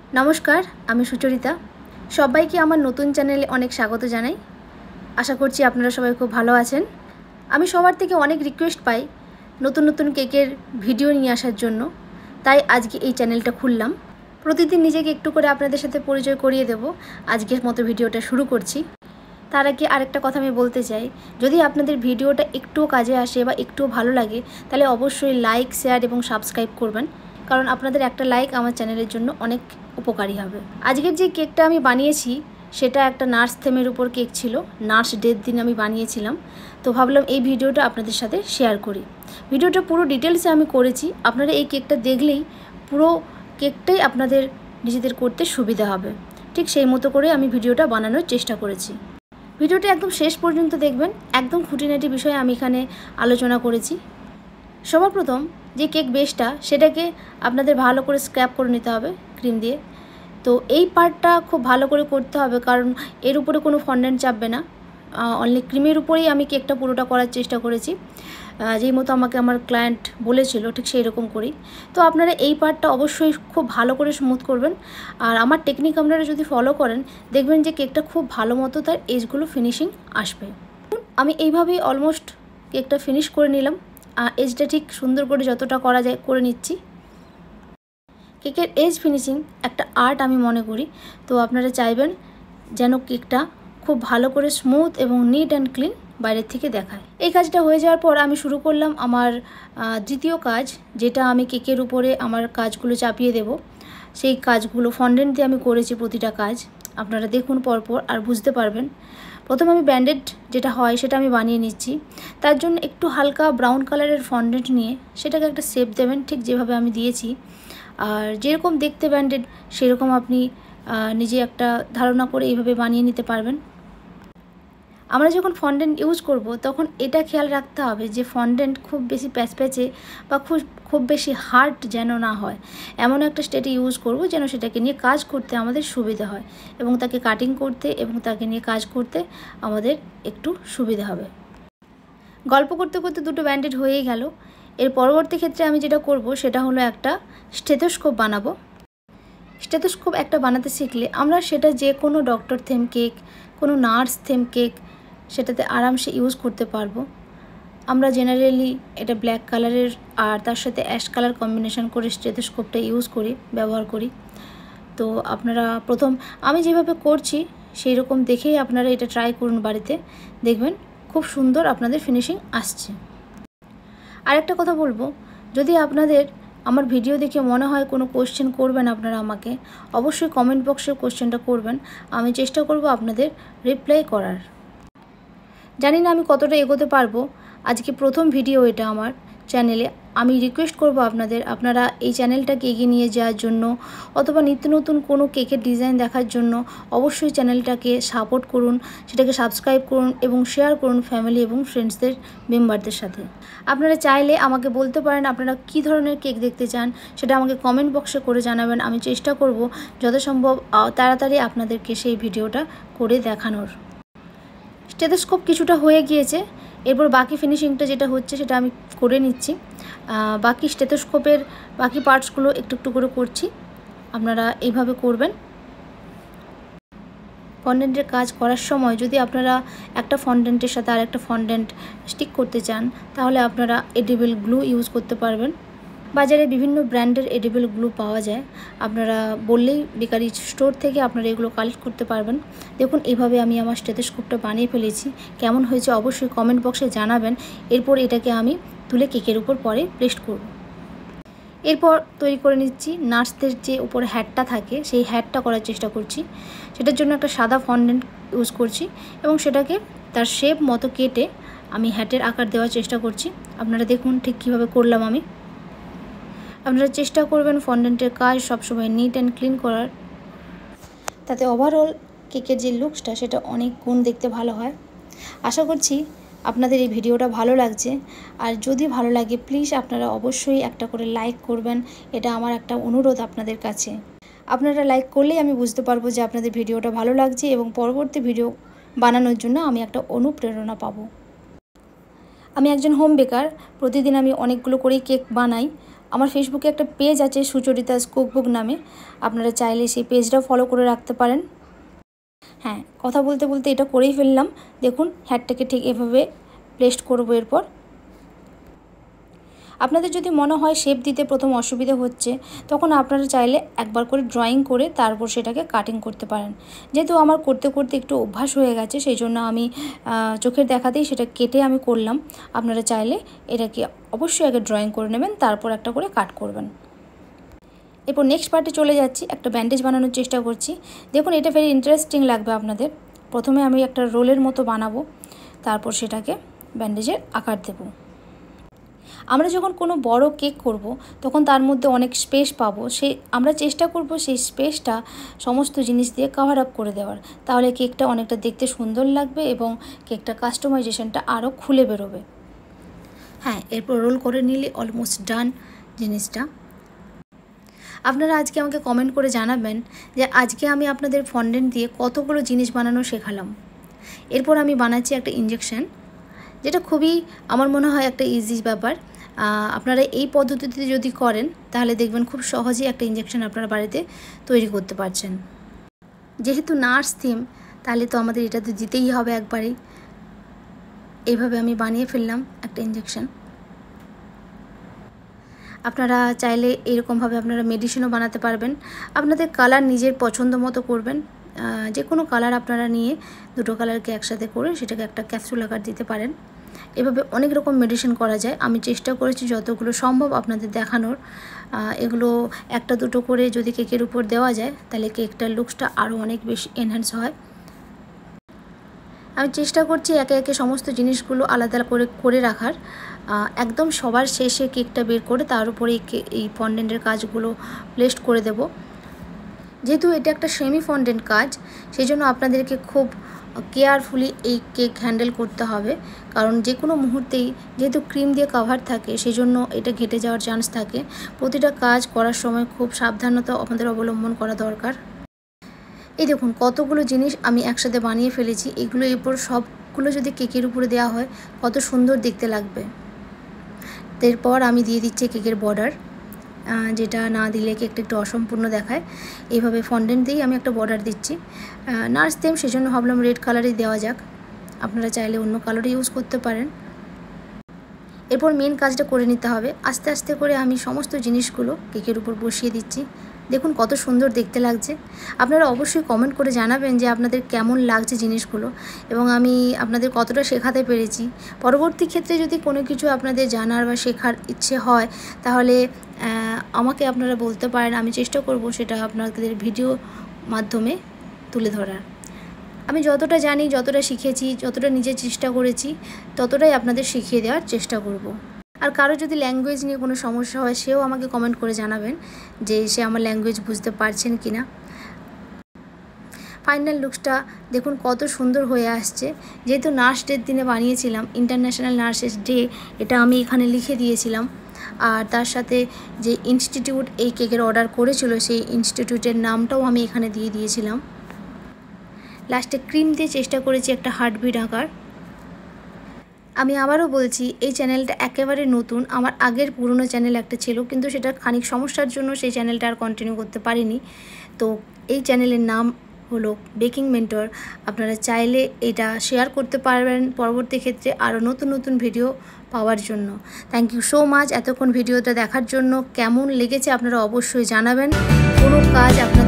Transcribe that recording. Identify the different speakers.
Speaker 1: नमस्कार आमी सुचरिता सबाइके आमार नतून चैनेले अनेक स्वागत जानाई। आशा करछि आपनारा सबाई खूब भालो आछेन। आमी सबार थेके अनेक रिक्वेस्ट पाई नतून नतून केकेर भिडियो निये आसार जोन्नो, ताई आजके एई चैनेलटा खुललाम। प्रतिदिन निजेके एकटू करे आपनादेर साथे परिचय करिये देब। आजकेर मतो भिडियोटा शुरू करछि। तार आगे आरेकटा कथा आमी बोलते चाइ, यदि आपनादेर भिडियोटा एकटुओ काजे आसे बा एकटुओ भालो लागे ताहले अवश्यई लाइक शेयर एबं सबस्क्राइब करबेन, कारण आपनादेर एकटा लाइक आमार चैनेलेर जोन्नो अनेक उपकारी हबे। आजकेर जे केकटा आमी बानिয়েছি सेटा एकटा नार्स थेमेर उपर केक छिलो। नार्स डेर दिन आमी बानिয়েছিলাম, तो भाबलाम এই ভিডিওটা আপনাদের সাথে শেয়ার করি। ভিডিওটা পুরো ডিটেইলসে আমি করেছি, আপনারা এই কেকটা দেখলেই পুরো কেকটাই আপনাদের নিজেদের করতে সুবিধা হবে। ঠিক সেই মতো করে আমি ভিডিওটা বানানোর চেষ্টা করেছি। ভিডিওটা একদম শেষ পর্যন্ত দেখবেন, একদম খুঁটিনাটি বিষয়ে আমি এখানে আলোচনা করেছি। সবার প্রথম যে কেক বেসটা সেটাকে আপনাদের ভালো করে স্ক্র্যাপ করে নিতে হবে ক্রিম দিয়ে। তো এই পার্টটা খুব ভালো করে করতে হবে, কারণ এর উপরে কোনো ফন্ডেন্ট চাপবে না, অনলি ক্রিমের উপরেই আমি কেকটা পুরোটা করার চেষ্টা করেছি। যেই মতো আমাকে আমার ক্লায়েন্ট বলেছিল ঠিক সেই রকম করি। তো আপনারা এই পার্টটা অবশ্যই খুব ভালো করে স্মুথ করবেন, আর আমার টেকনিক আপনারা যদি ফলো করেন দেখবেন যে কেকটা খুব ভালো মতো তার এজগুলো ফিনিশিং আসবে। আমি এইভাবেই অলমোস্ট কেকটা ফিনিশ করে নিলাম। এজটা ঠিক সুন্দর করে যতটা করা যায় করে নিচ্ছি। কেকের এজ ফিনিশিং একটা আর্ট আমি মনে করি, তো আপনারা চাইবেন যেন কেকটা খুব ভালো করে স্মুথ এবং নিট অ্যান্ড ক্লিন বাইরের থেকে দেখায়। এই কাজটা হয়ে যাওয়ার পর আমি শুরু করলাম আমার দ্বিতীয় কাজ, যেটা আমি কেকের উপরে আমার কাজগুলো চাপিয়ে দেব। সেই কাজগুলো ফন্ডেন্ট দিয়ে আমি করেছি প্রতিটা কাজ, আপনারা দেখুন পরপর আর বুঝতে পারবেন। প্রথমে আমি ব্যান্ডেড যেটা হয় সেটা আমি বানিয়ে নিচ্ছি। তার জন্য একটু হালকা ব্রাউন কালারের ফন্ডেন্ট নিয়ে সেটাকে একটা শেপ দেবেন, ঠিক যেভাবে আমি দিয়েছি। আর যেরকম দেখতে ব্যান্ডেড সেরকম আপনি নিজে একটা ধারণা করে এইভাবে বানিয়ে নিতে পারবেন। আমরা যখন ফন্ডেন্ট ইউজ করব তখন এটা খেয়াল রাখতে হবে যে ফন্ডেন্ট খুব বেশি প্যাচপ্যাচে বা খুব বেশি হার্ড যেন না হয়, এমন একটা স্টেটে ইউজ করব যেন সেটাকে নিয়ে কাজ করতে আমাদের সুবিধা হয় এবং তাকে কাটিং করতে এবং তাকে নিয়ে কাজ করতে আমাদের একটু সুবিধা হবে। গল্প করতে করতে দুটো ব্যান্ডেড হয়েই গেল। এর পরবর্তী ক্ষেত্রে আমি যেটা করব সেটা হলো একটা স্টেথোস্কোপ বানাবো। স্টেথোস্কোপ একটা বানাতে শিখলে আমরা সেটা যে কোনো ডক্টর থেম কেক, কোনো নার্স থেম কেক সেটাতে আরামসে ইউজ করতে পারবো। আমরা জেনারেলি এটা ব্ল্যাক কালারের আর তার সাথে অ্যাশ কালার কম্বিনেশন করে স্টেথোস্কোপটা ব্যবহার করি। তো আপনারা প্রথম আমি যেভাবে করছি সেই রকম দেখেই আপনারা এটা ট্রাই করুন বাড়িতে, দেখবেন খুব সুন্দর আপনাদের ফিনিশিং আসছে। আরেকটা কথা বলবো, যদি আপনাদের আমার ভিডিও দেখে মনে হয় কোনো কোশ্চেন করবেন আপনারা আমাকে, অবশ্যই কমেন্ট বক্সে কোশ্চেনটা করবেন, আমি চেষ্টা করব আপনাদের রিপ্লাই করার। জানি না আমি কতটা এগোতে পারবো, আজকে প্রথম ভিডিও এটা আমার চ্যানেলে। আমি রিকোয়েস্ট করব আপনারা এই চ্যানেলটাকে এগিয়ে নিয়ে যাওয়ার জন্য অথবা নিত্য নতুন কোনো কেকের ডিজাইন দেখার জন্য অবশ্যই চ্যানেলটাকে সাপোর্ট করুন, সেটাকে সাবস্ক্রাইব করুন এবং শেয়ার করুন ফ্যামিলি এবং ফ্রেন্ডসদের মেম্বারদের সাথে। আপনারা চাইলে আমাকে বলতে পারেন আপনারা কী ধরনের কেক দেখতে চান, সেটা আমাকে কমেন্ট বক্সে করে জানাবেন। আমি চেষ্টা করব যথাসম্ভব তাড়াতাড়ি আপনাদেরকে সেই ভিডিওটা করে দেখানোর। স্টেথোস্কোপ কিছুটা হয়ে গিয়েছে, এরপর বাকি ফিনিশিংটা যেটা হচ্ছে সেটা আমি করে নিচ্ছি। বাকি স্টেথোস্কোপের বাকি পার্টসগুলো একটু একটু করে করছি, আপনারা এইভাবে করবেন। ফন্ডেন্টের কাজ করার সময় যদি আপনারা একটা ফন্ডেন্টের সাথে আর একটা ফন্ডেন্ট স্টিক করতে চান তাহলে আপনারা এডিবল গ্লু ইউজ করতে পারবেন। বাজারে বিভিন্ন ব্র্যান্ডের এডিবল গ্লু পাওয়া যায়, আপনারা বললেই বেকারি স্টোর থেকে আপনারা এগুলো কালেক্ট করতে পারবেন। দেখুন এইভাবে আমি আমার স্টেথোস্কোপটা বানিয়ে ফেলেছি, কেমন হয়েছে অবশ্যই কমেন্ট বক্সে জানাবেন। এরপর এটাকে আমি তুলে কেকের উপর পরে প্লেস করব। এরপর তৈরি করে নিচ্ছি নার্সদের যে উপরে হ্যাটটা থাকে, সেই হ্যাটটা করার চেষ্টা করছি। সেটার জন্য একটা সাদা ফন্ডেন্ট ইউজ করছি এবং সেটাকে তার শেপ মতো কেটে আমি হ্যাটের আকার দেওয়ার চেষ্টা করছি। আপনারা দেখুন ঠিক কীভাবে করলাম আমি। আপনারা চেষ্টা করবেন ফন্ডেন্টের কাজ সবসময় নিট অ্যান্ড ক্লিন করার, তাতে ওভারঅল কেকের যে লুকসটা সেটা অনেক গুণ দেখতে ভালো হয়। আশা করছি আপনাদের এই ভিডিওটা ভালো লাগছে, আর যদি ভালো লাগে প্লিজ আপনারা অবশ্যই একটা করে লাইক করবেন, এটা আমার একটা অনুরোধ আপনাদের কাছে। আপনারা লাইক করলেই আমি বুঝতে পারবো যে আপনাদের ভিডিওটা ভালো লাগছে এবং পরবর্তী ভিডিও বানানোর জন্য আমি একটা অনুপ্রেরণা পাবো। আমি একজন হোম বেকার, প্রতিদিন আমি অনেকগুলো করেই কেক বানাই। আমার ফেসবুকে একটা পেজ আছে সুচরিতাস কুকবুক নামে, আপনারা চাইলে সেই পেজটাও ফলো করে রাখতে পারেন। হ্যাঁ, কথা বলতে বলতে এটা করেই ফেললাম। দেখুন হ্যাটটাকে ঠিক এভাবে প্লেস করবো। এরপর আপনাদের যদি মনে হয় শেপ দিতে প্রথম অসুবিধা হচ্ছে, তখন আপনারা চাইলে একবার করে ড্রয়িং করে তারপর সেটাকে কাটিং করতে পারেন। যেহেতু আমার করতে করতে একটু অভ্যাস হয়ে গেছে, সেই জন্য আমি চোখের দেখাতেই সেটা কেটে আমি করলাম। আপনারা চাইলে এটাকে অবশ্যই আগে ড্রয়িং করে নেবেন, তারপর একটা করে কাট করবেন। এরপর নেক্সট পার্টে চলে যাচ্ছি, একটা ব্যান্ডেজ বানানোর চেষ্টা করছি। দেখুন এটা ভেরি ইন্টারেস্টিং লাগবে আপনাদের। প্রথমে আমি একটা রোলের মতো বানাবো, তারপর সেটাকে ব্যান্ডেজের আকার দেব। আমরা যখন কোনো বড় কেক করব, তখন তার মধ্যে অনেক স্পেস পাবো, আমরা চেষ্টা করব সেই স্পেসটা সমস্ত জিনিস দিয়ে কভার আপ করে দেওয়ার। তাহলে কেকটা অনেকটা দেখতে সুন্দর লাগবে এবং কেকটা কাস্টমাইজেশনটা আরও খুলে বেরোবে। হ্যাঁ, এরপর রোল করে নিলে অলমোস্ট ডান জিনিসটা। আপনারা আজকে আমাকে কমেন্ট করে জানাবেন যে আজকে আমি আপনাদের ফন্ডেন্ট দিয়ে কতগুলো জিনিস বানানো শেখালাম। এরপর আমি বানাচ্ছি একটা ইনজেকশন, যেটা খুবই আমার মনে হয় একটা ইজি ব্যাপার। আপনারা এই পদ্ধতিতে যদি করেন তাহলে দেখবেন খুব সহজেই একটা ইনজেকশন আপনারা বাড়িতে তৈরি করতে পারছেন। যেহেতু নার্স থিম, তাহলে তো আমাদের এটা তো দিতেই হবে একবারেই। এইভাবে আমি বানিয়ে ফেললাম একটা ইনজেকশন। আপনারা চাইলে এরকমভাবে আপনারা মেডিসিনও বানাতে পারবেন। আপনাদের কালার নিজের পছন্দ মতো করবেন। যে কোনো কালার আপনারা নিয়ে দুটো কালারকে একসাথে করে সেটাকে একটা ক্যাপসুল আকার দিতে পারেন। এভাবে অনেক রকম মেডিসিন করা যায়। আমি চেষ্টা করেছি যতগুলো সম্ভব আপনাদের দেখানোর। এগুলো একটা দুটো করে যদি কেকের উপর দেওয়া যায়, তাহলে কেকটার লুকসটা আরও অনেক বেশি এনহ্যান্স হয়। আমি চেষ্টা করছি একে একে সমস্ত জিনিসগুলো আলাদা করে রাখার। একদম সবার শেষে কেকটা বের করে তার উপরে এই ফন্ডেন্টের কাজগুলো প্লেস করে দেব। যেহেতু এটা একটা সেমি ফন্ডেন্ট কাজ, সেই জন্য আপনাদেরকে খুব কেয়ারফুলি এই কেক হ্যান্ডেল করতে হবে। কারণ যে কোনো মুহূর্তেই যেহেতু ক্রিম দিয়ে কাভার থাকে, সেই জন্য এটা ঘেটে যাওয়ার চান্স থাকে। প্রতিটা কাজ করার সময় খুব সাবধানতা আমাদের অবলম্বন করা দরকার। এই দেখুন কতগুলো জিনিস আমি একসাথে বানিয়ে ফেলেছি। এগুলো এরপর সবগুলো যদি কেকের উপরে দেওয়া হয় কত সুন্দর দেখতে লাগবে। এরপর আমি দিয়ে দিচ্ছি কেকের বর্ডার, যেটা না দিলে কেকটা একটু অসম্পূর্ণ দেখায়। এইভাবে ফন্ডেন্ট দিয়েই আমি একটা বর্ডার দিচ্ছি। নার্স থিম, সেজন্য ভাবলাম রেড কালারই দেওয়া যাক। আপনারা চাইলে অন্য কালারই ইউজ করতে পারেন। এরপর মেন কাজটা করে নিতে হবে। আস্তে আস্তে করে আমি সমস্ত জিনিসগুলো কেকের উপর বসিয়ে দিচ্ছি। দেখুন কত সুন্দর দেখতে লাগছে। আপনারা অবশ্যই কমেন্ট করে জানাবেন যে আপনাদের কেমন লাগছে জিনিসগুলো এবং আমি আপনাদের কতটা শেখাতে পেরেছি। পরবর্তী ক্ষেত্রে যদি কোনো কিছু আপনাদের জানার বা শেখার ইচ্ছে হয়, তাহলে আমাকে আপনারা বলতে পারেন। আমি চেষ্টা করব সেটা আপনাদের ভিডিও মাধ্যমে তুলে ধরার। আমি যতটা জানি, যতটা শিখেছি, যতটা নিজে চেষ্টা করেছি, ততটাই আপনাদের শিখিয়ে দেওয়ার চেষ্টা করব। আর কারো যদি ল্যাঙ্গুয়েজ নিয়ে কোনো সমস্যা হয়, সেও আমাকে কমেন্ট করে জানাবেন যে সে আমার ল্যাঙ্গুয়েজ বুঝতে পারছেন কি না। ফাইনাল লুকসটা দেখুন কত সুন্দর হয়ে আসছে। যেহেতু নার্স ডের দিনে বানিয়েছিলাম, ইন্টারন্যাশনাল নার্সেস ডে, এটা আমি এখানে লিখে দিয়েছিলাম। আর তার সাথে যে ইনস্টিটিউট এই কেকের অর্ডার করেছিল, সেই ইনস্টিটিউটের নামটাও আমি এখানে দিয়ে দিয়েছিলাম। লাস্টে ক্রিম দিয়ে চেষ্টা করেছি একটা হার্টবিট আঁকার। আমি আবারও বলছি, এই চ্যানেলটা একেবারে নতুন। আমার আগের পুরনো চ্যানেল একটা ছিল, কিন্তু সেটা খানিক সমস্যার জন্য সেই চ্যানেলটা আর কন্টিনিউ করতে পারিনি। তো এই চ্যানেলের নাম হলো বেকিং মেন্টর। আপনারা চাইলে এটা শেয়ার করতে পারবেন পরবর্তী ক্ষেত্রে আরও নতুন নতুন ভিডিও পাওয়ার জন্য। থ্যাংক ইউ সো মাচ এতক্ষণ ভিডিওটা দেখার জন্য। কেমন লেগেছে আপনারা অবশ্যই জানাবেন। কোনো কাজ আপনাদের